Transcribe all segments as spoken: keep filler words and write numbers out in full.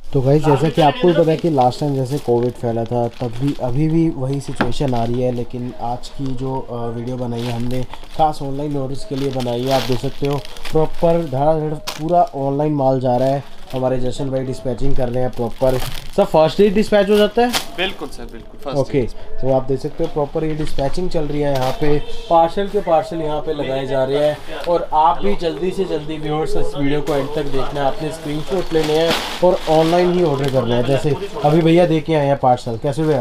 तो गाइस जैसा कि आपको भी पता है कि लास्ट टाइम जैसे कोविड फैला था, तब भी अभी भी वही सिचुएशन आ रही है। लेकिन आज की जो वीडियो बनाई है हमने खास ऑनलाइन ऑर्डर्स के लिए बनाई है। आप देख सकते हो प्रॉपर धड़ाधड़ पूरा ऑनलाइन माल जा रहा है। हमारे जशन भाई डिस्पैचिंग कर रहे हैं proper. Sir first day dispatch हो जाता है? बिल्कुल सर, बिल्कुल फर्स्ट। ओके, तो आप देख सकते हो प्रॉपर ये डिस्पैचिंग चल रही है। यहाँ पे पार्सल के पार्सल यहाँ पे लगाए जा रहे हैं। और आप भी जल्दी से जल्दी व्यूअर्स इस वीडियो को एंड तक देखना है। आपने स्क्रीनशॉट लेने हैं और ऑनलाइन ही ऑर्डर करना है। जैसे अभी भैया दे के आए हैं पार्सल, कैसे भैया?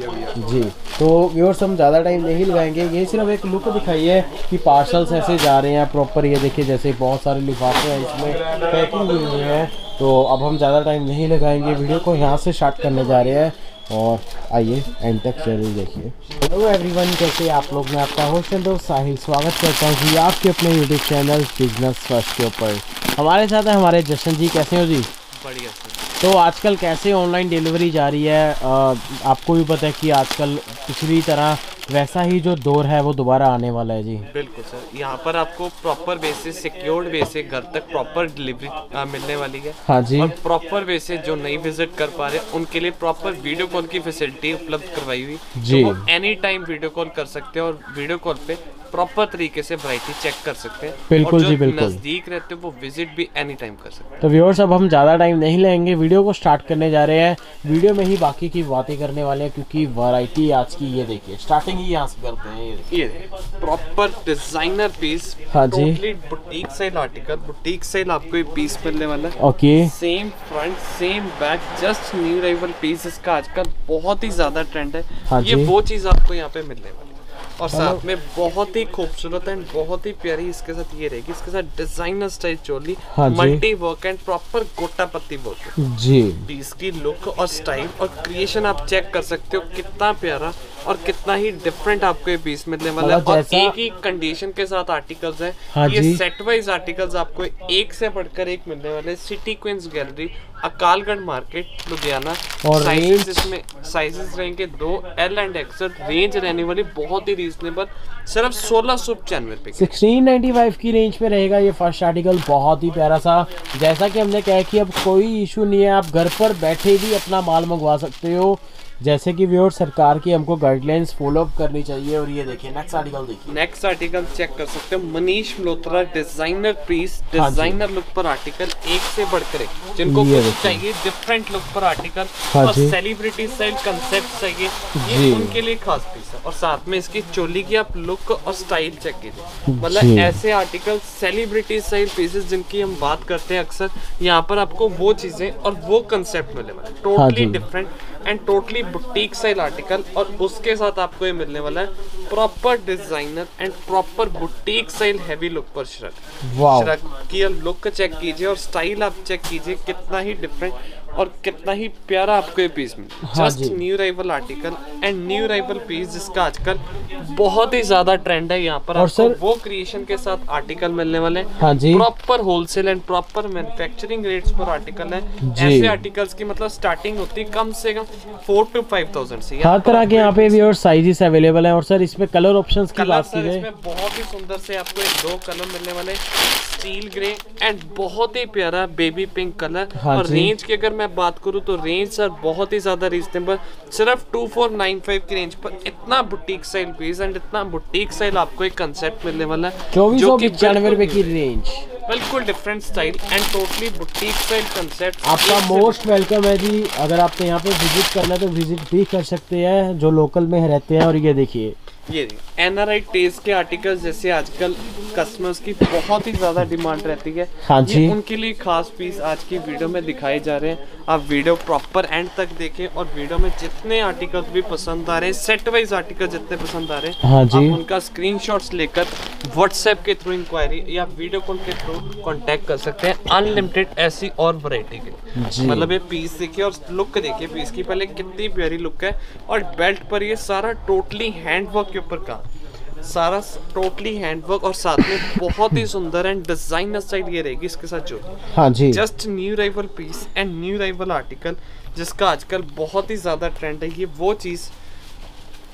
जी, तो व्यूअर्स हम ज़्यादा टाइम नहीं लगाएंगे। ये सिर्फ एक लुक दिखाई है कि पार्सल्स ऐसे जा रहे हैं प्रॉपर। ये देखिए जैसे बहुत सारे लिफाफे हैं, इसमें पैकिंग हुई हुई है। तो अब हम ज़्यादा टाइम नहीं लगाएंगे, वीडियो को यहाँ से स्टार्ट करने जा रहे हैं। और आइए एंड तक जरूर देखिए। हेलो एवरीवन, कैसे आप लोग? मैं आपका होस्ट एंड दोस्त साहिल स्वागत करता हूँ जी आपके अपने यूट्यूब चैनल बिजनेस फर्स्ट के ऊपर। हमारे साथ है हमारे जशन जी। कैसे हो जी? बढ़िया सर। तो आजकल कैसे ऑनलाइन डिलीवरी जा रही है? आ, आपको भी पता है कि आजकल पिछली तरह वैसा ही जो दौर है वो दोबारा आने वाला है जी। बिल्कुल सर, यहाँ पर आपको प्रॉपर बेसिस सिक्योर्ड बेसिस घर तक प्रॉपर डिलीवरी मिलने वाली है। हाँ जी। और प्रॉपर बेसिस जो नहीं विजिट कर पा रहे उनके लिए प्रॉपर वीडियो कॉल की फैसिलिटी उपलब्ध करवाई हुई जी। तो एनी टाइम वीडियो कॉल कर सकते हैं और वीडियो कॉल पे प्रॉपर तरीके से वैरायटी चेक कर सकते हैं। बिल्कुल और जो जी, बिल्कुल नजदीक रहते हैं वो विजिट भी एनी टाइम कर सकते हैं। तो व्यूअर्स अब हम ज़्यादा टाइम नहीं लेंगे, वीडियो को स्टार्ट करने जा रहे हैं। वीडियो में ही बाकी की बातें करने वाले हैं क्योंकि वैरायटी आज की ये देखिए स्टार्टिंग ही यहाँ से करते हैं। ये ये प्रॉपर डिजाइनर पीस, हाँ जी, totally boutique style article, boutique style आपको ये पीस मिलने वाला है। Okay, same front same back, just new arrival piece. इसका आजकल बहुत ही ज्यादा ट्रेंड है। हाँ ये जी। वो चीज आपको यहाँ पे मिलने वाली है और साथ में बहुत ही खूबसूरत एंड बहुत ही प्यारी इसके साथ ये रहेगी। इसके साथ डिजाइनर स्टाइल चोली, हाँ जी, मल्टी वर्क एंड प्रॉपर गोटा पत्ती वर्क जी। पीस की लुक और स्टाइल और क्रिएशन आप चेक कर सकते हो कितना प्यारा और कितना ही डिफरेंट आपको ये पीस मिलने वाला है। मतलब और जैसा- एक ही कंडीशन के साथ आर्टिकल्स हैं। हाँ ये जी। सेट वाइज आर्टिकल्स आपको एक से बढ़कर एक मिलने वाले। City Queens Gallery, Akalgarh market, Ludhiana. और साइजेस इसमें साइजेस रहेंगे दो एल एंड एक्सल। रेंज रहने वाली बहुत ही रीजनेबल, सिर्फ सोलह सौ पचानवे रुपए की सिक्सटीन नाइन्टी फाइव की रेंज में रहेगा ये फर्स्ट आर्टिकल। बहुत ही प्यारा सा, जैसा कि हमने कहा कि अब कोई इशू नहीं है, आप घर पर बैठे भी अपना माल मंगवा सकते हो। जैसे कि व्यूअर्स सरकार की हमको गाइडलाइंस फॉलो अप करनी चाहिए। और ये देखिए नेक्स्ट आर्टिकल देखिए। नेक्स्ट आर्टिकल चेक कर सकते हो, मनीष मल्होत्रा डिजाइनर पीस, हाँ जी। डिजाइनर लुक पर आर्टिकल, एक से बढ़कर एक। जिनको ये कुछ देखिए। चाहिए डिफरेंट लुक पर आर्टिकल हाँ और जी। सेलिब्रिटी स्टाइल कंसेप्ट चाहिए, जी। ये उनके लिए खास पीस है। और साथ में इसकी चोली की आप लुक और स्टाइल चेक कीजिए। मतलब जी। ऐसे आर्टिकल सेलिब्रिटी स्टाइल पीसेस जिनकी हम बात करते हैं अक्सर, यहाँ पर आपको वो चीजें और वो कंसेप्ट मिलने वाला है। हाँ टोटली जी। Different and totally boutique style article. और उसके साथ आपको ये मिलने वाला है proper designer and proper boutique style heavy look पर श्रग। वाओ। श्रग की लुक चेक कीजिए और स्टाइल आप चेक कीजिए, कितना ही डिफरेंट और कितना ही प्यारा आपको ये पीस मिले। हाँ जस्ट जी। New arrival article and new arrival piece, जिसका आजकल बहुत ही ज्यादा ट्रेंड है। यहाँ पर और आपको सर- वो क्रिएशन के साथ आर्टिकल मिलने वाले हैं। हाँ जी। Proper wholesale and proper manufacturing rates पर आर्टिकल है। जी। ऐसे आर्टिकल्स की मतलब स्टार्टिंग होती है कम से कम फोर टू फाइव थाउजेंड से। हर तरह के यहाँ पे भी और साइजेस अवेलेबल हैं। और सर इसमें कलर ऑप्शंस की कलर बात सर की जाए, इसमें बहुत ही सुंदर से आपको एक दो कलर मिलने वाले, स्टील ग्रे एंड बहुत ही प्यारा बेबी पिंक कलर। हाँ और जी। रेंज की अगर मैं बात करूँ तो रेंज सर बहुत ही ज्यादा रीजनेबल, सिर्फ टू फोर नाइन फाइव की रेंज पर इतना बुटीक स्टाइल पीस एंड इतना बुटीक स्टाइल आपको एक कंसेप्ट मिलने वाला है चौबीस जो सौ कि पचानवे रुपए की बिल्कुल रेंज। बिल्कुल different style and totally boutique style concept. आपका मोस्ट वेलकम है जी। अगर आपको यहाँ पे विजिट करना है तो विजिट भी कर सकते हैं जो लोकल में रहते हैं। और ये देखिए ये एनआरआई टेस्ट के आर्टिकल्स, जैसे आजकल कस्टमर्स की बहुत ही ज्यादा डिमांड रहती है। हाँ जी। ये उनके लिए खास पीस आज की वीडियो में दिखाए जा रहे हैं। आप वीडियो प्रॉपर एंड तक देखें और वीडियो में जितने आर्टिकल्स भी पसंद आ रहे हैं, सेट वाइज आर्टिकल जितने पसंद आ रहे हैं, हाँ जी। आप उनका स्क्रीनशॉट्स लेकर व्हाट्सएप के थ्रू इंक्वायरी या वीडियो कॉल के थ्रू कांटेक्ट कर सकते हैं। अनलिमिटेड ऐसी और वैरायटी जी। की मतलब ये पीस देखिए और लुक देखिए पीस की, पहले कितनी प्यारी लुक है। और बेल्ट पर ये सारा टोटली हैंडवर्क के ऊपर काम, सारा टोटली हैंडवर्क और साथ में बहुत ही सुंदर एंड डिजाइनर स्टाइल ये रहेगी इसके साथ जो। हाँ जी। Just new arrival piece and new arrival article जिसका आजकल बहुत ही ज्यादा ट्रेंड है। ये वो चीज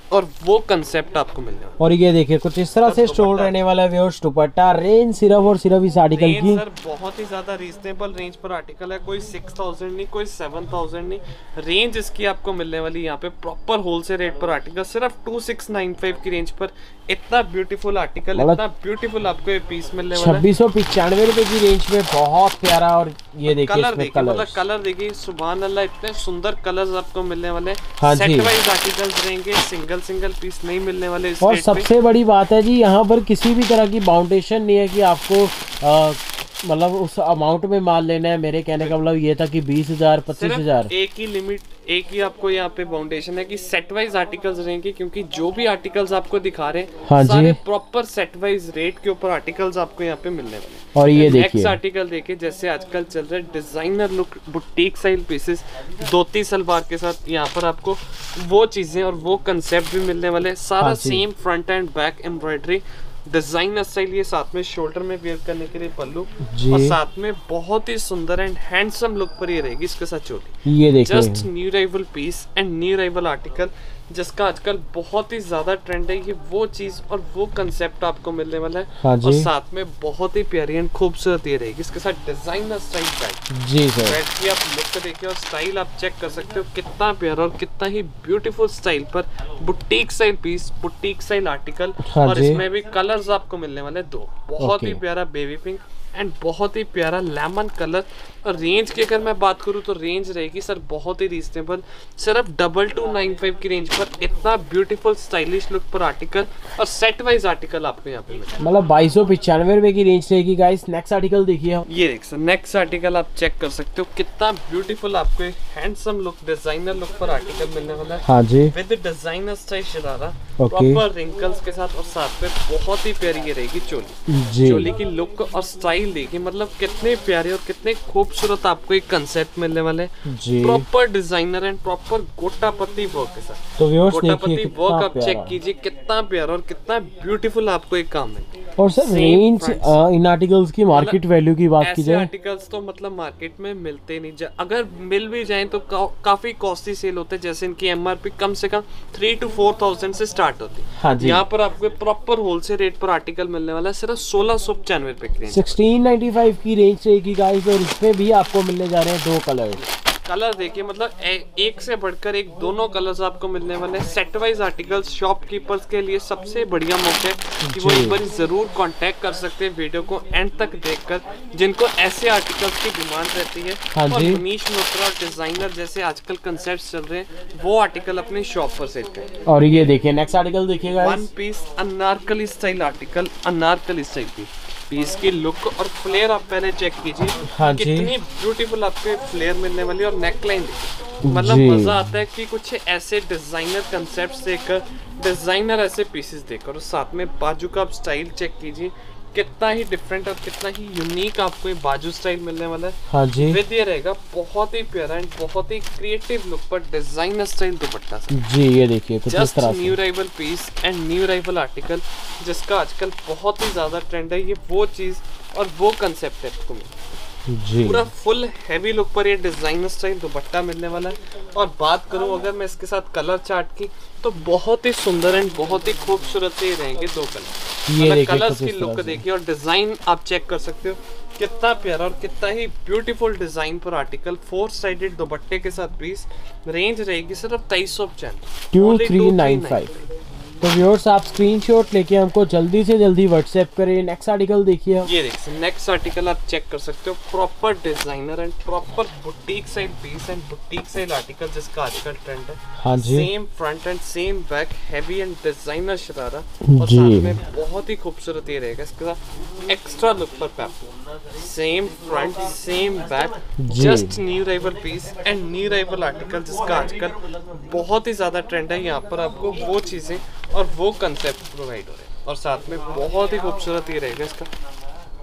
और वो कंसेप्ट आपको मिलने वाला है। और ये देखिए कुछ इस तरह से स्टोल रहने वाला है व्यूअर्स। दुपट्टा रेंज सिर्फ और सिर्फ इस आर्टिकल की सर बहुत ही ज्यादा रीजनेबल रेंज पर आर्टिकल है, कोई सिक्स थाउजेंड नहीं, कोई सेवन थाउजेंड नहीं, रेंज इसकी आपको मिलने वाली यहाँ पे प्रॉपर होलसेल रेट पर आर्टिकल सिर्फ टू सिक्स नाइन फाइव की रेंज पर। इतना ब्यूटीफुल आर्टिकल, इतना ब्यूटीफुल आपको ये पीस मिलने वाला है छब्बीस सौ पिचानवे रुपए की रेंज में, बहुत प्यारा। और ये देखिए कलर देखिए, मतलब कलर देखिए, सुभान अल्लाह, इतने सुंदर कलर्स आपको मिलने वाले हैं। हाँ सेट वाइज आर्टिकल्स रहेंगे, सिंगल सिंगल पीस नहीं मिलने वाले इस और रेट सबसे पे। बड़ी बात है जी यहाँ पर किसी भी तरह की बाउंडेशन नहीं है कि आपको आ, मतलब उस अमाउंट में माल लेना है। मेरे कहने का मतलब ये था कि बीस हजार पच्चीस हजार एक ही लिमिट, एक ही आपको यहाँ पे बाउंडेशन है कि सेट वाइज आर्टिकल्स रहेंगे, क्योंकि जो भी आर्टिकल्स आपको दिखा रहे हैं हाँ सारे जी। प्रॉपर सेट वाइज रेट के ऊपर आर्टिकल्स आपको यहाँ पे मिलने वाले हैं। और ये नेक्स्ट देखिए आर्टिकल देखिए, जैसे आजकल चल रहा है designer look boutique style pieces, धोती सलवार के साथ यहाँ पर आपको वो चीजें और वो कंसेप्ट भी मिलने वाले हैं। सारा हाँ जी। Same front and back embroidery designer style, ये साथ में शोल्डर में वेयर करने के लिए पल्लू, जी। और साथ में बहुत ही सुंदर एंड हैंडसम लुक पर ये रहेगी इसके साथ चोली। ये देखिए just new arrival piece and new arrival article, जिसका आजकल बहुत ही ज्यादा ट्रेंड है। ये वो चीज और वो कंसेप्ट आपको मिलने वाला है। हाँ जी। और साथ में बहुत ही प्यारी एंड खूबसूरत ये रहेगी इसके साथ डिजाइनर स्टाइल बैग। जी सर, बैग की आप लुक देखिए और स्टाइल आप चेक कर सकते हो, कितना प्यारा और कितना ही ब्यूटीफुल स्टाइल पर boutique style piece, boutique style article. हाँ और जी। इसमें भी कलर्स आपको मिलने वाले दो, बहुत ही ओके। प्यारा बेबी पिंक एंड बहुत ही प्यारा लेमन कलर। और रेंज की अगर मैं बात करूं तो रेंज रहेगी सर बहुत ही रीजनेबल, सिर्फ डबल टू नाइन फाइव की रेंज पर इतना ब्यूटीफुल स्टाइलिश लुक पर आर्टिकल और सेट वाइज आर्टिकल आपको यहाँ पे मिलेगा। मतलब बाईस सौ पिचानवे रुपए की रेंज रहेगी गाइस। नेक्स्ट आर्टिकल देखिए हम। ये देख सर नेक्स्ट आर्टिकल आप चेक कर सकते हो, कितना ब्यूटीफुल आपको एक हैंडसम लुक डिजाइनर लुक पर आर्टिकल मिलने वाला है। हाँ जी। With designer style sharara, okay. Proper wrinkles के साथ, और साथ में बहुत ही प्यारी ये रहेगी चोली। जी। चोली की लुक और स्टाइल देखिए, मतलब कितने प्यारे और कितने खूबसूरत आपको एक कंसेप्ट मिलने वाले हैं। जी। प्रॉपर डिजाइनर एंड प्रॉपर गोटा पत्ती वर्क के साथ। तो व्यूअर्स गोटा देखिए पत्ती कितना वर्क आप चेक प्यारा। कीजिए, कितना प्यारा और कितना ब्यूटीफुल आपको एक काम है। और सर Same रेंज price। इन आर्टिकल्स की मार्केट वैल्यू की बात की ऐसे जाए, आर्टिकल्स तो मतलब मार्केट में मिलते नहीं, जा, अगर मिल भी जाएं तो का, काफी कॉस्टली सेल होते हैं। जैसे इनकी एमआरपी कम से कम थ्री टू फोर थाउजेंड से स्टार्ट होती है। हाँ जी। यहाँ पर आपको प्रॉपर होलसेल रेट पर आर्टिकल मिलने वाला है सिर्फ सोलह सौ पचानवे रुपए की रेंज। सिक्सटीन नाइन्टी फाइव की रेंज रहेगी गाइस। और इसमें भी आपको मिलने जा रहे हैं दो कलर। कलर देखिए, मतलब ए, एक से बढ़कर एक दोनों कलर्स आपको मिलने वाले हैं। सेट वाइज आर्टिकल्स शॉपकीपर्स के लिए सबसे बढ़िया मौका है कि वो जी। एक बार जरूर कांटेक्ट कर सकते हैं वीडियो को एंड तक देखकर, जिनको ऐसे आर्टिकल्स की डिमांड रहती है। हाँ और जी। मनीष मल्होत्रा और डिजाइनर जैसे आजकल कंसेप्ट चल रहे हैं, वो आर्टिकल अपने शॉप पर सेल करें। और ये देखिए नेक्स्ट आर्टिकल देखिएगा वन piece anarkali style article, anarkali style की पीस की लुक और फ्लेयर आप पहले चेक कीजिए। हाँ जी। कितनी ब्यूटीफुल आपको फ्लेयर मिलने वाली है और नेकलाइन देखिए, मतलब जी। मजा आता है कि कुछ ऐसे डिजाइनर कंसेप्ट्स देखकर, डिजाइनर ऐसे पीसेस देखकर, और साथ में बाजू का आप स्टाइल चेक कीजिए, कितना ही डिफरेंट और कितना ही यूनिक आपको ये बाजू स्टाइल मिलने वाला है। हाँ जी। विद ये रहेगा बहुत ही प्यारा एंड बहुत ही क्रिएटिव लुक पर डिजाइनर स्टाइल दुपट्टा सा। जी ये देखिए कुछ इस जस्ट तरह न्यू से। Arrival piece and new arrival article, जिसका आजकल बहुत ही ज्यादा ट्रेंड है। ये वो चीज और वो कंसेप्ट है आपको जी। पूरा फुल हैवी लुक पर ये डिजाइनर स्टाइल दुपट्टा मिलने वाला है। और बात करूं अगर मैं इसके साथ कलर चार्ट की, तो बहुत ही सुंदर एंड बहुत ही खूबसूरत से रहेंगे दो कलर। ये मतलब देखिए कलर्स कुछ की इस लुक तरह से। देखिए और डिजाइन आप चेक कर सकते हो, कितना प्यारा और कितना ही ब्यूटीफुल डिजाइन पर आर्टिकल। फोर साइडेड दुपट्टे के साथ पीस, रेंज रहेगी सिर्फ तेईस सौ पचानवे, टू थ्री नाइन फाइव। तो व्यूअर्स आप स्क्रीनशॉट लेके हमको जल्दी से जल्दी व्हाट्सएप करें। नेक्स्ट आर्टिकल देखिए आप। ये देखिए नेक्स्ट आर्टिकल आप चेक कर सकते हो, proper designer and proper boutique side piece and boutique side article, जिसका आजकल ट्रेंड है। हाँ जी। Same front and same back, heavy and designer sharara, और जी। साथ में बहुत ही खूबसूरत ये रहेगा इसके साथ एक्स्ट्रा लुक पर पैप। सेम फ्रंट सेम बैक, जी। Just new arrival piece and new arrival article, जिसका आजकल बहुत ही ज्यादा ट्रेंड है। यहाँ पर आपको वो चीजें और वो कंसेप्ट प्रोवाइड हो रहे हैं, और साथ में बहुत ही खूबसूरत ये रहेगा इसका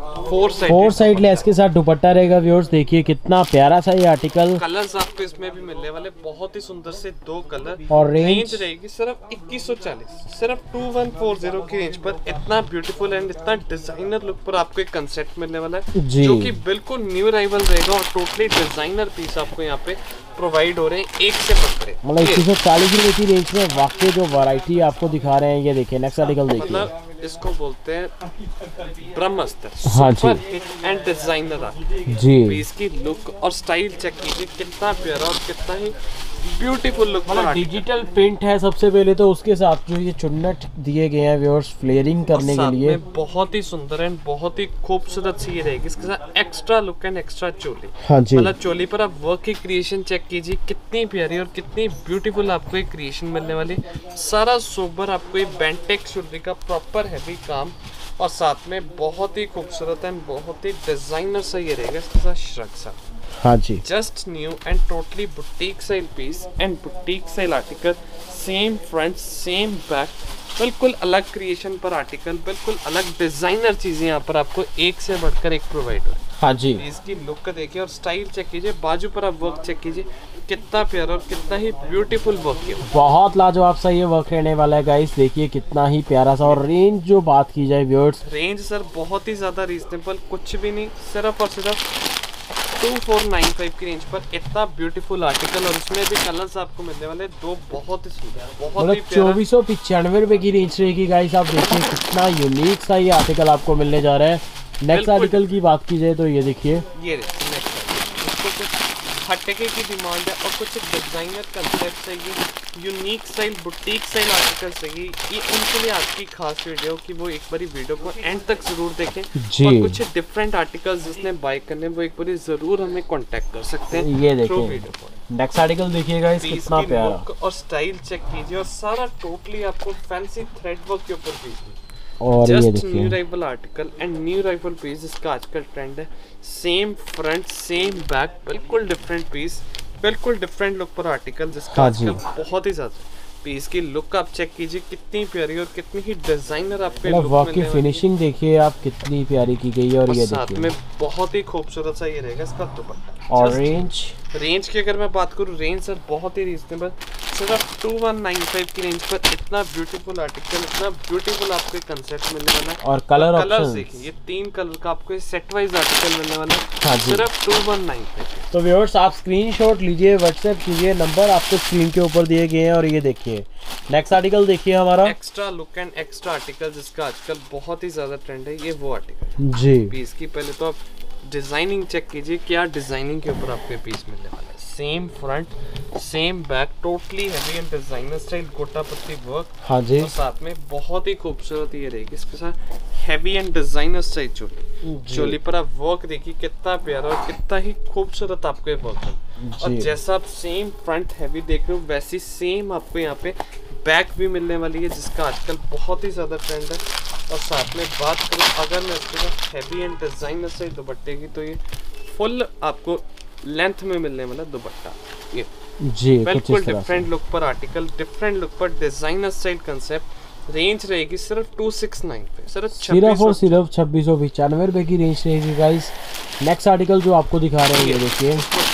four side four side lace के साथ दुपट्टा रहेगा व्यूअर्स। देखिए कितना प्यारा सा ये आर्टिकल। कलर्स आपको इसमें भी मिलने वाले बहुत ही सुंदर से दो कलर। और रेंज, रेंज रहेगी सिर्फ इक्कीस सौ चालीस, सिर्फ टू वन फोर जीरो की रेंज पर इतना ब्यूटीफुल एंड इतना डिजाइनर लुक पर आपको एक कंसेप्ट मिलने वाला है जी। जो कि बिल्कुल न्यू अराइवल रहेगा और टोटली डिजाइनर पीस आपको यहाँ पे प्रोवाइड हो रहे हैं एक से बढ़कर। मतलब इक्कीस सौ चालीस रुपए की रेंज में वाकई जो वैरायटी आपको दिखा रहे हैं ये देखिए। नेक्स्ट आर्टिकल देखिए, मतलब इसको बोलते हैं ब्रह्मास्त्र, हाँ जी। सुपर हिट एंड डिजाइनर जी। पीस की लुक और स्टाइल चेक कीजिए कितना प्यारा और कितना ही ब्यूटीफुल लुक। मतलब डिजिटल प्रिंट है सबसे पहले तो, उसके साथ जो ये चुन्नट दिए गए हैं व्यूअर्स फ्लेयरिंग करने के लिए, बहुत ही सुंदर एंड बहुत ही खूबसूरत सी ये रहेगी। इसके साथ extra look and extra choli. हाँ जी। मतलब चोली पर आप वर्क की क्रिएशन चेक कीजिए कितनी प्यारी और कितनी ब्यूटीफुल आपको एक क्रिएशन मिलने वाली। सारा सोबर आपको ये बेंटेक्स चोली का प्रॉपर हैवी काम और साथ में बहुत ही खूबसूरत एंड बहुत ही डिजाइनर सा ये रहेगा। इसके साथ श्रग सा, हाँ जी। Just new and totally boutique style piece and boutique style article. Same front same back, बिल्कुल अलग क्रिएशन पर आर्टिकल, बिल्कुल अलग डिजाइनर चीजें यहाँ पर आपको एक से बढ़कर एक प्रोवाइड हो। हाँ जी। इसकी लुक देखिए और स्टाइल चेक कीजिए, बाजू पर आप वर्क चेक कीजिए कितना प्यारा और कितना ही ब्यूटीफुल वर्क किया। बहुत लाजवाब सा ये वर्क रहने वाला है गाइस। देखिए कितना ही प्यारा सा। और रेंज जो बात की जाए व्यूअर्स, रेंज सर बहुत ही ज्यादा रीजनेबल, कुछ भी नहीं, सिर्फ और सिर्फ टू फोर नाइन फाइव की रेंज पर इतना ब्यूटीफुल आर्टिकल। और इसमें भी कलर्स आपको मिलने वाले दो बहुत ही सुंदर, बहुत ही मतलब प्यारा। चौबीस सौ पिचानवे रुपए की रेंज रहेगी गाइस। आप देखिए कितना यूनिक सा ये आर्टिकल आपको मिलने जा रहा है। नेक्स्ट आर्टिकल की बात की जाए तो ये देखिए, ये नेक्स्ट इसको कुछ हटके की डिमांड है और कुछ डिजाइनर कंसेप्ट है, ये unique style boutique style articles है। ये उनके लिए आज की खास वीडियो कि वो एक बारी वीडियो को एंड तक जरूर देखें जी। और कुछ डिफरेंट आर्टिकल्स जिसने बाय करने वो एक बारी जरूर हमें कांटेक्ट कर सकते हैं। ये देखिए नेक्स्ट आर्टिकल देखिए गाइस कितना प्यारा और स्टाइल चेक कीजिए। और सारा टोटली आपको फैंसी थ्रेड वर्क के ऊपर पीस है। और ये जस्ट देखिए new arrival article and new arrival piece, इसका आजकल ट्रेंड है। सेम फ्रंट सेम बैक, बिल्कुल डिफरेंट पीस, बिल्कुल डिफरेंट लुक पर आर्टिकल जिसका हाँ आजकल बहुत ही ज्यादा पीस की लुक आप चेक कीजिए कितनी प्यारी और कितनी ही डिजाइनर आपको मतलब लुक वर्क की मिलने वाली है। फिनिशिंग देखिए आप कितनी प्यारी की गई है। और और ये साथ देखिए में बहुत ही खूबसूरत सा ये रहेगा इसका दुपट्टा। और Just रेंज, रेंज की अगर मैं बात करूँ, रेंज सर बहुत ही रीजनेबल, सिर्फ टू वन नाइन फाइव की रेंज पर इतना ब्यूटीफुल आर्टिकल, इतना ब्यूटीफुल आपको एक कंसेप्ट मिलने वाला है। और कलर कलर्स ऑप्शन देखिए, ये तीन कलर का आपको सेट वाइज आर्टिकल मिलने वाला है। हाँ जी। सिर्फ टू वन नाइन फाइव। तो व्यूअर्स आप स्क्रीनशॉट लीजिए, व्हाट्सएप कीजिए, नंबर आपको स्क्रीन के ऊपर दिए गए हैं। और ये देखिए नेक्स्ट आर्टिकल देखिए हमारा, extra look and extra article जिसका आजकल बहुत ही ज्यादा ट्रेंड है, ये वो आर्टिकल जी। पीस की पहले तो आप डिजाइनिंग चेक कीजिए, क्या डिजाइनिंग के ऊपर आपको पीस मिलने वाला है। Same front same back, totally heavy and designer style गोटा पत्ती वर्क। हाँ जी। और साथ में बहुत ही खूबसूरत ये रहेगी इसके साथ heavy and designer style choli. Choli पर आप वर्क देखिए कितना प्यारा और कितना ही खूबसूरत आपको ये वर्क है। और जैसा आप सेम फ्रंट हैवी देख रहे हो वैसी सेम आपको यहाँ पे बैक भी मिलने वाली है जिसका आजकल बहुत ही ज्यादा ट्रेंड है। और साथ में बात करूँ अगर मैं इसके साथ हैवी एंड डिजाइनर स्टाइल दुपट्टे की, तो ये फुल आपको लेंथ में मिलने वाला दुपट्टा, ये जी बिल्कुल डिफरेंट लुक पर आर्टिकल, डिफरेंट लुक पर डिजाइनर स्टाइल कंसेप्ट। रेंज रहेगी सिर्फ टू सिक्स नाइन पे, सिर्फ सिर्फ और सिर्फ छब्बीस सौ पचानवे रुपए की रेंज रहेगी गाइस। नेक्स्ट आर्टिकल जो आपको दिखा रहे हैं ये देखिए,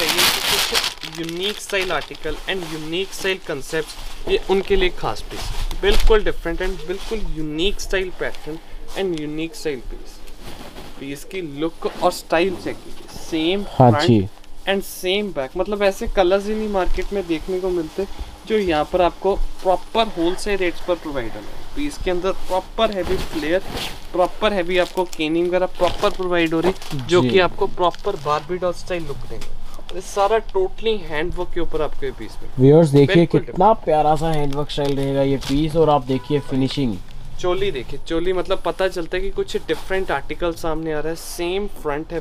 unique style article and unique style concept, ये उनके लिए खास पीस, बिल्कुल डिफरेंट एंड बिल्कुल unique style pattern and unique style piece. Piece की लुक और स्टाइल चेक कीजिए, same front and same back, मतलब ऐसे कलर्स ही नहीं मार्केट में देखने को मिलते जो यहाँ पर आपको प्रॉपर होलसेल रेट्स पर प्रोवाइड हो रहे हैं। पीस के अंदर proper heavy flare, proper heavy आपको केनिंग वगैरह प्रॉपर प्रोवाइड हो रही, जो कि आपको proper Barbie doll style look देंगे। ये सारा टोटली हैंडवर्क के ऊपर आपको ये पीस में व्यूअर्स देखिए कितना प्यारा सा हैंडवर्क स्टाइल रहेगा ये पीस। और आप देखिए फिनिशिंग, चोली देखिए, चोली मतलब पता चलता है कि कुछ डिफरेंट आर्टिकल सामने आ रहा है। Same front heavy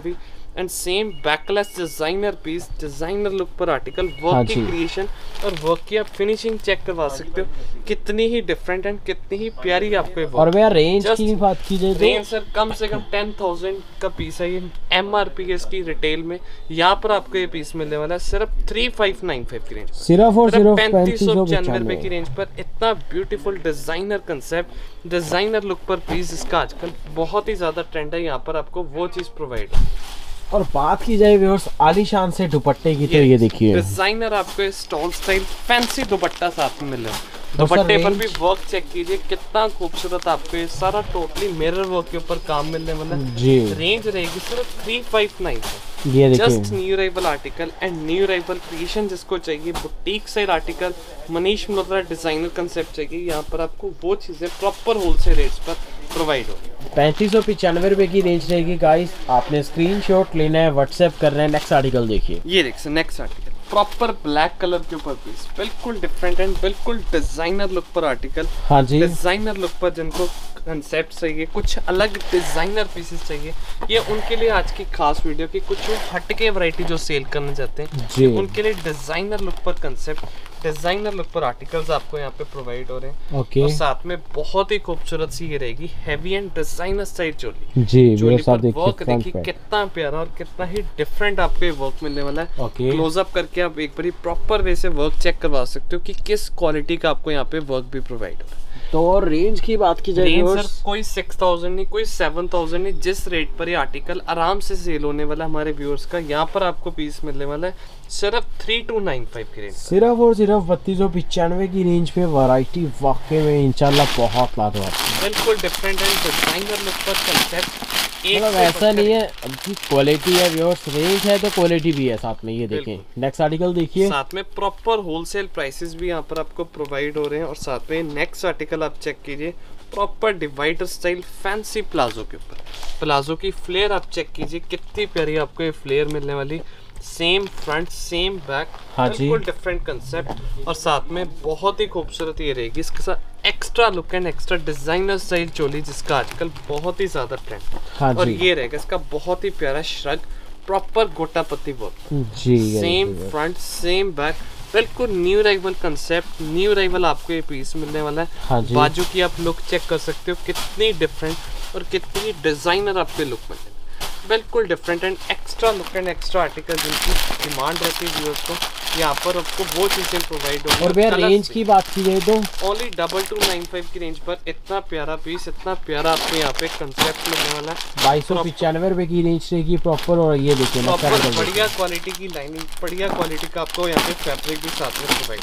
and same backless designer piece, designer look पर आर्टिकल, हाँ वर्क की जी। क्रिएशन और वर्क की आप फिनिशिंग चेक करवा सकते हो, कितनी ही डिफरेंट एंड कितनी ही प्यारी आपको ये work। और भैया रेंज Just की बात की जाए रेंज तो सर कम से कम टेन थाउजेंड का पीस है ये, एम आर पी है इसकी रिटेल में, यहाँ पर आपको ये पीस मिलने वाला है सिर्फ थ्री फाइव नाइन फाइव की रेंज, सिर्फ और सिर्फ पैंतीस पैंतीस सौ सौ पचानवे रुपए की पचानवे। रेंज पर इतना beautiful designer concept, designer look पर पीस इसका आजकल बहुत ही ज्यादा ट्रेंड है, यहाँ पर आपको वो चीज प्रोवाइड है। और बात की जाए व्यूअर्स आलीशान से दुपट्टे की तो ये देखिए डिजाइनर आपको स्टॉल स्टाइल फैंसी दुपट्टा साथ में मिल रहा है, और सर दुपट्टे पर range? भी वर्क चेक कीजिए कितना खूबसूरत आपको ये सारा टोटली मिरर वर्क के ऊपर काम मिलने वाला है। जी। रेंज रहेगी सिर्फ थ्री फाइव नाइन ये जस्ट देखिए new arrival article and new arrival creation जिसको चाहिए, boutique side article, Manish Malhotra designer concept चाहिए, यहाँ पर आपको वो चीजें प्रॉपर होलसेल रेट्स पर प्रोवाइड हो। पैंतीस सौ पिचानवे रुपए की रेंज रहेगी गाइस, आपने स्क्रीनशॉट लेना है, व्हाट्सएप करना है। नेक्स्ट आर्टिकल देखिए, ये देखिए next article proper black colour के ऊपर पीस, बिल्कुल डिफरेंट एंड बिल्कुल डिजाइनर लुक पर आर्टिकल। हाँ जी। डिजाइनर लुक पर जिनको कंसेप्ट चाहिए, कुछ अलग डिजाइनर पीसेस चाहिए, ये उनके लिए आज की खास वीडियो की कुछ हटके वैरायटी जो सेल करना चाहते हैं जी। उनके लिए डिजाइनर लुक पर कंसेप्ट, डिजाइनर लुक पर आर्टिकल्स आपको यहाँ पे प्रोवाइड हो रहे हैं। ओके। और साथ में बहुत ही खूबसूरत सी ये रहेगी heavy and designer style choli. जी चोली व्यूअर्स आप पर देखिए वर्क फ्रंट देखिए पे। कितना प्यारा और कितना ही डिफरेंट आपको ये वर्क मिलने वाला है। ओके। क्लोजअप करके आप एक बारी प्रॉपर वे से वर्क चेक करवा सकते हो कि किस क्वालिटी का आपको यहाँ पे वर्क भी प्रोवाइड हो रहा है। तो और रेंज की बात की जाए रेंज व्यूअर्स, सर कोई सिक्स थाउजेंड नहीं, कोई सेवन थाउजेंड नहीं, जिस रेट पर ये आर्टिकल आराम से सेल होने वाला है हमारे व्यूअर्स का, यहाँ पर आपको पीस मिलने वाला है सिर्फ थ्री टू नाइन फाइव की रेंज। सिर्फ और सिर्फ बत्तीस सौ पिचानवे की रेंज पे वैरायटी वाकई में इंशाल्लाह बहुत लाजवाब है। बिल्कुल डिफरेंट एंड डिजाइनर लुक पर कंसेप्ट, मतलब ऐसा नहीं है कि क्वालिटी है व्यूअर्स, रेंज है तो क्वालिटी भी है साथ में। ये देखें नेक्स्ट आर्टिकल देखिए, साथ में प्रॉपर होलसेल प्राइसेस भी यहाँ पर आपको प्रोवाइड हो रहे हैं। और साथ में नेक्स्ट आर्टिकल आप चेक कीजिए, proper divider style fancy palazzo के ऊपर, प्लाजो की फ्लेयर आप चेक कीजिए कितनी प्यारी आपको ये फ्लेयर मिलने वाली, सेम फ्रंट सेम बैक, हाँ जी। बिल्कुल डिफरेंट कंसेप्ट। और साथ में बहुत ही खूबसूरत ये रहेगी, इसके साथ extra look and extra designer style choli जिसका आजकल बहुत ही ज्यादा ट्रेंड। हाँ और जी। ये रहेगा इसका बहुत ही प्यारा श्रग, प्रॉपर गोटा पत्ती वर्क, जी ये सेम देखिए। फ्रंट सेम बैक, बिल्कुल new arrival concept, new arrival आपको ये पीस मिलने वाला है। हाँ जी। बाजू की आप लुक चेक कर सकते हो कितनी डिफरेंट और कितनी डिजाइनर आपके लुक मिलने, बिल्कुल different and extra look and extra article जिनकी डिमांड रहती है व्यूअर्स को, यहाँ पर आपको वो चीजें प्रोवाइड होंगी। और भैया रेंज की बात की जाए तो only double two nine five की रेंज पर इतना प्यारा पीस, इतना प्यारा आपको यहाँ पे कंसेप्ट मिलने वाला है। बाईस सौ पिचानवे रुपए की रेंज रहेगी प्रॉपर। और ये देखिए next प्रॉपर article बढ़िया क्वालिटी की लाइनिंग, बढ़िया क्वालिटी का आपको यहाँ पे फैब्रिक भी साथ में प्रोवाइड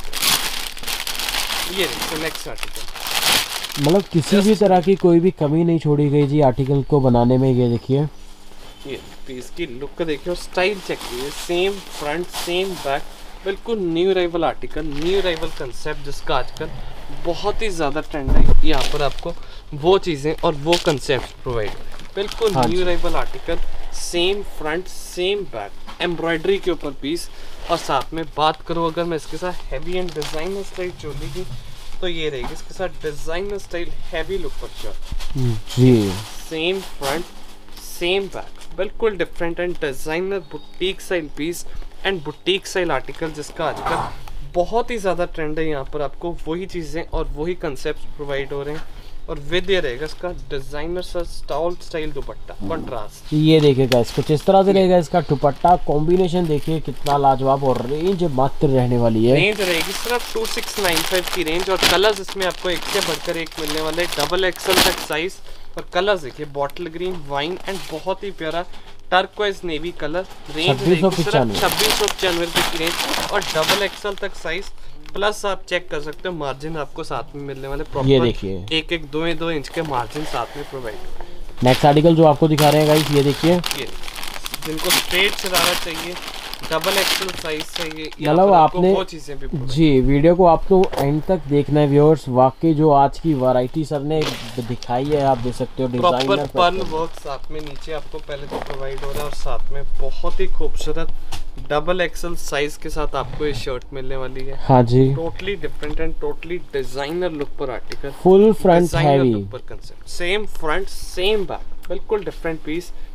है। ये देखिए नेक्स्ट आर्टिकल, मतलब किसी भी तरह की कोई भी कमी नहीं छोड़ी गई जी आर्टिकल को बनाने में। ये देखिए ये पीस की लुक देखिए और स्टाइल चेक कीजिए, सेम फ्रंट सेम बैक, बिल्कुल new arrival article, new arrival concept जिसका आजकल बहुत ही ज़्यादा ट्रेंड है। यहाँ पर आपको वो चीज़ें और वो कंसेप्ट प्रोवाइड हो रहे हैं, बिल्कुल हाँ न्यू जी। Arrival article, same front same back, embroidery के ऊपर पीस। और साथ में बात करूँ अगर मैं इसके साथ heavy and designer style choli की, तो ये रहेगी इसके साथ डिज़ाइनर स्टाइल हैवी लुक पर शर्ट, जी सेम फ्रंट सेम बैक, बिल्कुल different and designer boutique style piece and boutique style article जिसका आजकल बहुत ही ज़्यादा ट्रेंड है। यहाँ पर आपको वही चीज़ें और वही कंसेप्ट प्रोवाइड हो रहे हैं। और विद ये रहेगा इसका डिजाइनर सा स्टॉल स्टाइल दुपट्टा कंट्रास्ट। ये देखिएगा इसको किस तरह से रहेगा, इसका दुपट्टा कॉम्बिनेशन देखिए कितना लाजवाब। और रेंज मात्र रहने वाली है, रेंज रहेगी सिर्फ टू सिक्स नाइन फाइव की रेंज। और कलर्स इसमें आपको एक से बढ़कर एक मिलने वाले, डबल एक्सल तक साइज। और कलर्स देखिए बॉटल ग्रीन, वाइन एंड बहुत ही प्यारा टर्कोइज नेवी कलर। रेंज छब्बीस सौ रहेगी सिर्फ पचानवे छब्बीस सौ पचानवे रुपये की रेंज और डबल एक्सल तक साइज। प्लस आप चेक कर सकते हो मार्जिन आपको साथ में मिलने वाले, ये प्रॉपर देखिए एक एक दो दो इंच के मार्जिन साथ में प्रोवाइड। नेक्स्ट आर्टिकल जो आपको दिखा रहे हैं गाइस, ये देखिए ये जिनको स्ट्रेट शरारा चाहिए, डबल एक्सल साइज चाहिए, या मतलब फिर आपको आपने वो चीजें भी provide। जी वीडियो को आपको एंड तक देखना है व्यूअर्स। वाकई जो आज की वैरायटी सर ने दिखाई है आप देख सकते हो, प्रॉपर डिजाइनर पर्ल वर्क साथ में नीचे आपको पहले तो प्रोवाइड हो रहा है। और साथ में बहुत ही खूबसूरत डबल एक्सल साइज के साथ आपको ये शर्ट मिलने वाली है। हाँ जी, totally different and totally designer look पर article, full front designer heavy. Look पर concept, same front same back, बिल्कुल डिफरेंट पीस।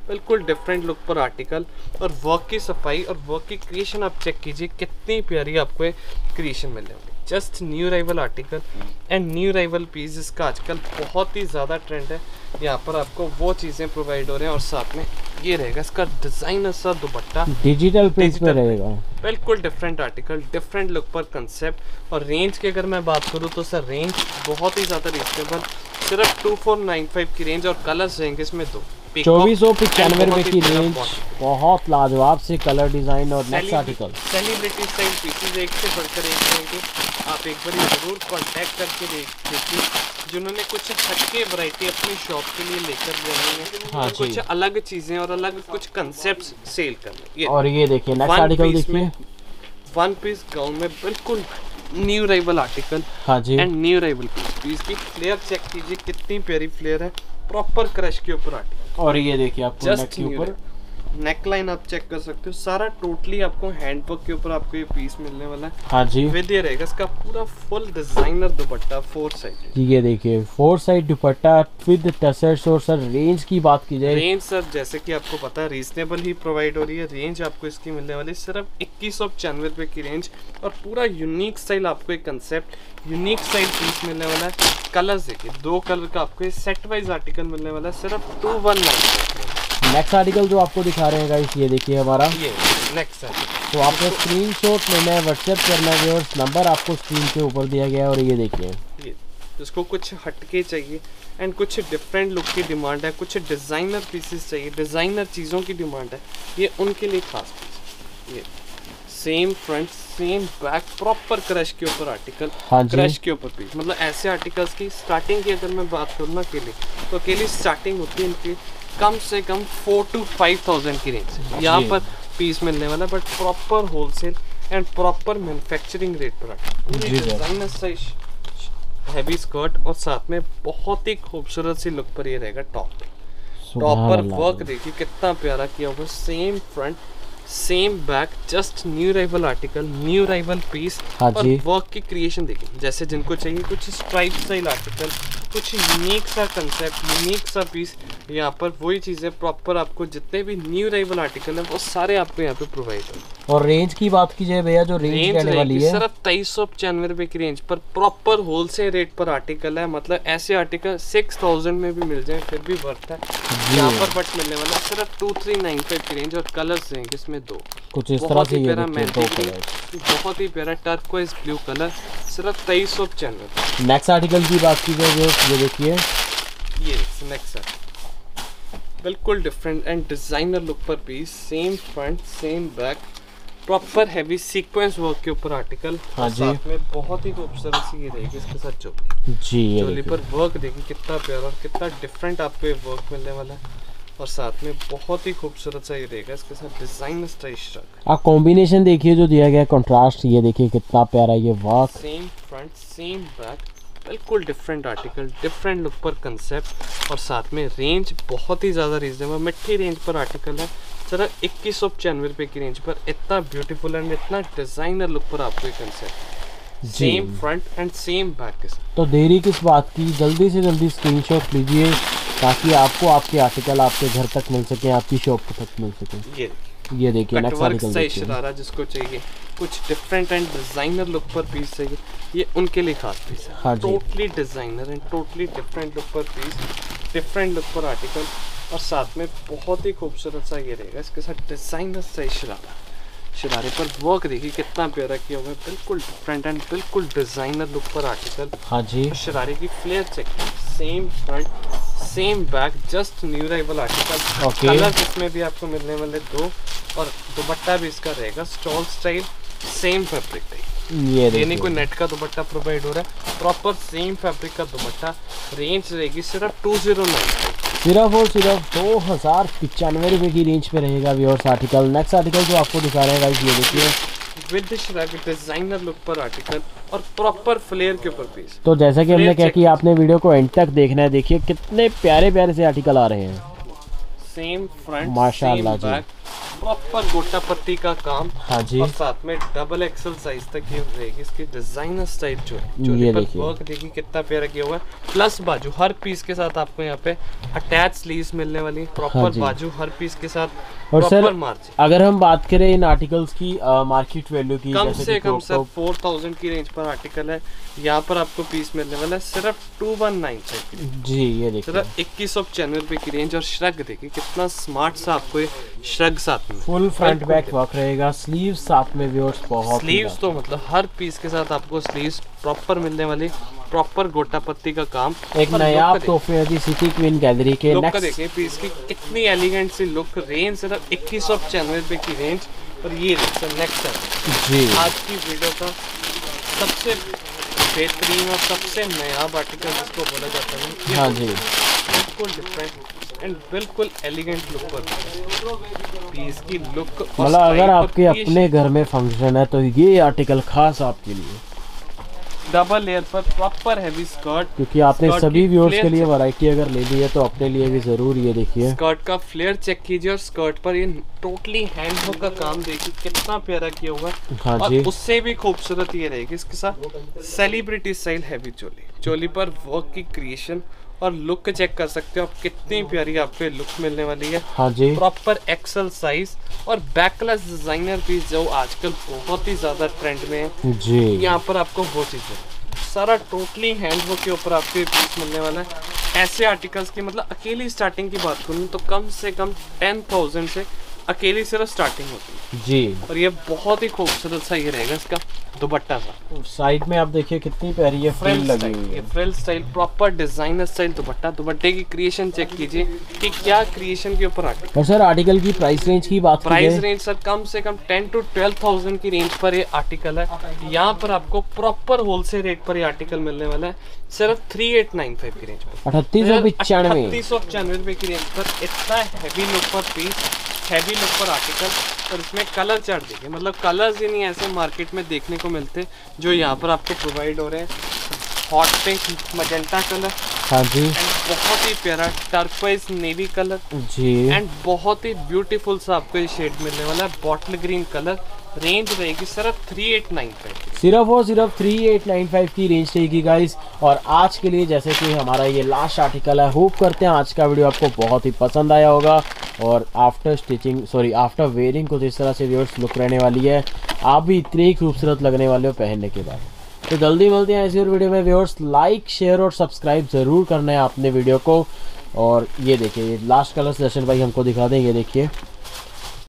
बिल्कुल डिफरेंट लुक पर आर्टिकल, और वर्क की सफाई और वर्क की क्रिएशन आप चेक कीजिए कितनी प्यारी आपको क्रिएशन मिल जाएगी। Just new arrival article and new arrival piece, इसका आजकल बहुत ही ज़्यादा ट्रेंड है। यहाँ पर आपको वो चीज़ें प्रोवाइड हो रहे हैं और साथ में ये रहेगा इसका डिज़ाइनर सा दुपट्टा, डिजिटल प्रिंट में रहेगा। बिल्कुल डिफरेंट आर्टिकल, डिफरेंट लुक पर कंसेप्ट। और रेंज की अगर मैं बात करूँ तो सर रेंज बहुत ही ज़्यादा रीजनेबल, सिर्फ टू फोर नाइन फाइव की रेंज, और कलर्स रहेंगे इसमें दो, चौबीस सौ पचानवे रुपए की रेंज, बहुत लाजवाब से कलर डिजाइन। और next article celebrity style pieces एक से बढ़कर एक रहेंगे, आप एक बार जरूर कांटेक्ट करके देखिए जिन्होंने कुछ हटके वैरायटी अपनी शॉप के लिए लेकर जानी है, हाँ और कुछ अलग चीजें और अलग कुछ कंसेप्ट्स सेल करने। और ये देखिए नेक्स्ट आर्टिकल देखिए, वन पीस गाउन में बिल्कुल न्यू राइवल आर्टिकल, हाँ जी, and new arrival piece. Piece की फ्लेयर चेक कीजिए कितनी प्यारी फ्लेयर है, प्रॉपर क्रश के ऊपर आर्टिकल। और ये देखिए आपको नेक के ऊपर नेक लाइन आप चेक कर सकते हो, सारा टोटली आपको हैंडवर्क के ऊपर आपको ये पीस मिलने वाला है, हाँ जी। विद ये रहेगा इसका पूरा full designer dupatta four side. ये देखिए four side dupatta with tassels. और सर रेंज की बात की जाए, रेंज सर जैसे कि आपको पता है रीजनेबल ही प्रोवाइड हो रही है। रेंज आपको इसकी मिलने वाली सिर्फ इक्कीस सौ पचानवे रुपए की रेंज, और पूरा यूनिक स्टाइल आपको एक कंसेप्ट यूनिक स्टाइल पीस मिलने वाला है। कलर्स देखिए, दो कलर का आपको सेट वाइज आर्टिकल मिलने वाला है सिर्फ two one nine. Next article जो आपको दिखा रहे हैं गाइस, ये देखिए हमारा ये नेक्स्ट आर्टिकल। तो आपको स्क्रीनशॉट लेना है, व्हाट्सएप करना है, और नंबर आपको स्क्रीन के ऊपर दिया गया है। और ये देखिए ये जिसको कुछ हटके चाहिए एंड कुछ डिफरेंट लुक की डिमांड है, कुछ डिज़ाइनर पीसेस चाहिए, डिज़ाइनर चीज़ों की डिमांड है, ये उनके लिए खास पीस। ये same front same back proper crush के ऊपर आर्टिकल, हाँ क्रश के ऊपर पीस। मतलब ऐसे आर्टिकल्स की स्टार्टिंग की अगर मैं बात करूँ ना अकेले, तो अकेली स्टार्टिंग होती है इनकी कम से कम फोर टू फाइव थाउजेंड की रेंज यहाँ पर पीस मिलने वाला, but proper wholesale and proper manufacturing rate पर डिजाइनर साइज हैवी स्कर्ट, और साथ में बहुत ही खूबसूरत सी लुक पर ये रहेगा टॉप। टॉप पर वर्क देखिए कितना प्यारा किया हुआ, same front same back, just new arrival article, new arrival piece, और वर्क की क्रिएशन देखिए। जैसे जिनको चाहिए कुछ स्ट्राइप स्टाइल आर्टिकल, कुछ यूनिक सा कंसेप्ट, यूनिक सा पीस, यहाँ पर वही चीज़ें प्रॉपर आपको जितने भी न्यू राइवल आर्टिकल है वो सारे आपको यहाँ पे प्रोवाइड हो। और रेंज की बात की जाए भैया, जो रेंज, रेंज रहने वाली है सिर्फ तेईस सौ पचानवे रुपए की रेंज पर प्रॉपर होलसेल रेट पर आर्टिकल है। मतलब ऐसे आर्टिकल सिक्स थाउजेंड में भी मिल जाए फिर भी वर्थ है यहाँ पर, बट मिलने वाला सिर्फ टू थ्री नाइन फाइव की रेंज। और कलर्स हैं इसमें दो, कुछ इस तरह से ये दो कलर, बहुत ही प्यारा टर्कोइज ब्लू कलर, सिर्फ तेईस सौ पचानवे। नेक्स्ट आर्टिकल की बात की जाए, ये देखिए ये नेक्स्ट आर्टिकल बिल्कुल डिफरेंट एंड डिजाइनर लुक पर piece, same front same back, proper heavy sequence work के ऊपर आर्टिकल, हाँ जी। साथ में बहुत ही खूबसूरत सी ये रहेगी इसके साथ चोली जी, चोली पर वर्क देखिए कितना प्यारा और कितना डिफरेंट आपको ये वर्क मिलने वाला है, और साथ में बहुत ही खूबसूरत सा ये रहेगा इसके साथ डिजाइनर स्टाइल श्रग। आप कॉम्बिनेशन देखिए जो दिया गया कंट्रास्ट, ये देखिए कितना प्यारा ये work, same front same back, बिल्कुल डिफरेंट आर्टिकल, डिफरेंट लुक पर कंसेप्ट, और साथ में रेंज बहुत ही ज़्यादा रीजनेबल मिट्टी रेंज पर आर्टिकल है सिर्फ इक्कीस सौ पचानवे रुपये की रेंज पर। इतना ब्यूटीफुल एंड इतना डिजाइनर लुक पर आपको ये concept, same front and same back के साथ। तो देरी किस बात की, जल्दी से जल्दी स्क्रीनशॉट लीजिए ताकि आपको आपके आर्टिकल आपके घर तक मिल सके, आपकी शॉप तक मिल सके। ये ये देखिए नेक्स्ट आर्टिकल देखिए, शरारा जिसको चाहिए कुछ डिफरेंट एंड डिजाइनर लुक पर पीस चाहिए, ये उनके लिए खास पीस है। हाँ, totally designer and totally different look पर पीस, डिफरेंट लुक पर आर्टिकल, और साथ में बहुत ही खूबसूरत सा ये रहेगा इसके साथ डिजाइनर साइज शरारा। शरारे पर वर्क देखिए कितना प्यारा किया हुआ है, बिल्कुल डिफरेंट एंड बिल्कुल डिजाइनर लुक पर आर्टिकल, हाँ जी। शरारे की flare check, same front same back, just new arrival article, colour इसमें भी आपको मिलने वाले दो, और दुपट्टा भी इसका रहेगा stole style same fabric type. ये ये नहीं कोई नेट का दुपट्टा प्रोवाइड हो रहा है, प्रॉपर सेम फैब्रिक का दुपट्टा। रेंज रहेगी सिर्फ टू जीरो नाइन सिर्फ और सिर्फ दो हजार पचानवे रुपए की रेंज पे रहेगा व्यूअर्स आर्टिकल। नेक्स्ट आर्टिकल जो आपको दिखा रहे हैं गाइस, ये देखिए विद डिजाइनर लुक पर आर्टिकल और प्रॉपर फ्लेयर के ऊपर पीस। तो जैसा कि हमने कहा कि आपने वीडियो को एंड तक देखना है, देखिए कितने प्यारे प्यारे से आर्टिकल आ रहे हैं, सेम फ्रंट माशाल्लाह जी, प्रॉपर गोटा पत्ती का काम। हाँ जी, और साथ में डबल एक्सल साइज तक ये रहेगी इसकी डिजाइनर स्टाइल जो है। ये चोली पर देखिए। वर्क देखिए कितना प्यारा किया हुआ है। प्लस बाजू हर पीस के साथ आपको यहाँ पे अटैच स्लीव्स मिलने वाली, प्रॉपर हाँ जी। बाजू हर पीस के साथ, और सर प्रॉपर मार्जिन। अगर हम बात करें इन आर्टिकल्स की मार्केट वैल्यू की, कम जैसे से कि कम crop सर top, फोर थाउजेंड की रेंज पर आर्टिकल है। यहाँ पर आपको पीस मिलने वाला है सिर्फ टू वन नाइन फाइव। जी ये देखिए सिर्फ इक्कीस सौ पचानवे रुपए की रेंज। और श्रग देखिए कितना स्मार्ट सा आपको ये श्रग साथ में, फुल फ्रंट बैक वर्क रहेगा, स्लीव साथ में व्यूअर्स बहुत स्लीव्स तो मतलब हर पीस के साथ आपको स्लीव्स प्रॉपर मिलने वाली, प्रॉपर गोटा पत्ती का काम। एक नायाब तोहफे है सिटी क्वीन गैलरी के। लुक का नेक्स्ट देखिए पीस की कितनी एलिगेंट सी लुक। रेंज सिर्फ इक्कीस सौ पचानवे रुपए की रेंज। और ये नेक्स्ट है जी आज की वीडियो का सबसे बेहतरीन और सबसे नायाब आर्टिकल जिसको बोला जाता है। ये हाँ जी, बिल्कुल डिफरेंट एंड बिल्कुल एलिगेंट लुक पर पीस की लुक। मतलब अगर आपके अपने घर में फंक्शन है तो ये आर्टिकल खास आपके लिए, डबल लेयर पर प्रॉपर हैवी स्कर्ट। क्योंकि आपने स्कर्ट सभी की व्यूअर्स flare के लिए check- वैरायटी अगर ले ली है तो अपने लिए भी जरूर ये देखिए। स्कर्ट का फ्लेयर चेक कीजिए और स्कर्ट पर ये टोटली हैंडवर्क का काम देखिए कितना प्यारा किया हुआ है। हाँ और जी, उससे भी खूबसूरत ये रहेगी इसके साथ celebrity style heavy choli. Choli पर वर्क की क्रिएशन और लुक चेक कर सकते हो आप कितनी प्यारी आपको लुक मिलने वाली है। हाँ जी, प्रॉपर एक्सल साइज और बैकलेस डिजाइनर पीस जो आजकल बहुत ही ज्यादा ट्रेंड में है। जी यहाँ पर आपको वो चीज है सारा टोटली हैंडवर्क के ऊपर आपको ये पीस मिलने वाला है। ऐसे आर्टिकल्स की मतलब अकेली स्टार्टिंग की बात करूँ तो कम से कम टेन थाउजेंड से अकेली सिर्फ स्टार्टिंग होती है। जी। और ये बहुत ही खूबसूरत सा ये रहेगा इसका दुपट्टा सा। साइड में आप देखिए कितनी प्यारी ये फ्रिल फ्रिल लगी स्टाइल, हुई ये है। Frill style proper designer style dupatta. दुपट्टे की क्रिएशन चेक कीजिए कि क्या क्रिएशन के ऊपर आर्टिकल। और सर आर्टिकल की प्राइस रेंज की बात प्राइस करें, रेंज सर कम से कम टेन टू ट्वेल्व थाउजेंड की रेंज पर ये आर्टिकल है। यहाँ पर आपको प्रॉपर होलसेल रेट पर ये आर्टिकल मिलने वाला है सिर्फ थ्री एट नाइन फाइव की रेंज पर, अठतीस सौ पचानवे अड़तीस सौ पचानवे रुपए की रेंज पर। इतना हैवी लुक पर पीस, हैवी लुक पर आर्टिकल। और इसमें कलर चार्ट देखिए, मतलब कलर्स ही नहीं ऐसे मार्केट में देखने को मिलते जो यहाँ पर आपको प्रोवाइड हो रहे हैं। हॉट पिंक मजेंटा कलर हाँ जी एंड बहुत ही प्यारा टर्कोइज नेवी कलर जी, एंड बहुत ही ब्यूटीफुल सा आपको ये शेड मिलने वाला है बॉटल ग्रीन कलर। रेंज रहेगी सिर्फ थ्री एट नाइन फाइव, सिर्फ और सिर्फ थ्री एट नाइन फाइव की रेंज रहेगी गाइस। और आज के लिए जैसे कि हमारा ये लास्ट आर्टिकल है, होप करते हैं आज का वीडियो आपको बहुत ही पसंद आया होगा। और after stitching sorry after wearing कुछ इस तरह से व्यूअर्स लुक रहने वाली है, आप भी इतने ही खूबसूरत लगने वाले हो पहनने के बाद। तो जल्दी मिलते हैं ऐसी और वीडियो में व्यूअर्स। लाइक शेयर और सब्सक्राइब ज़रूर करना है आपने वीडियो को। और ये देखिए ये लास्ट कलर सेशन भाई हमको दिखा दें, ये देखिए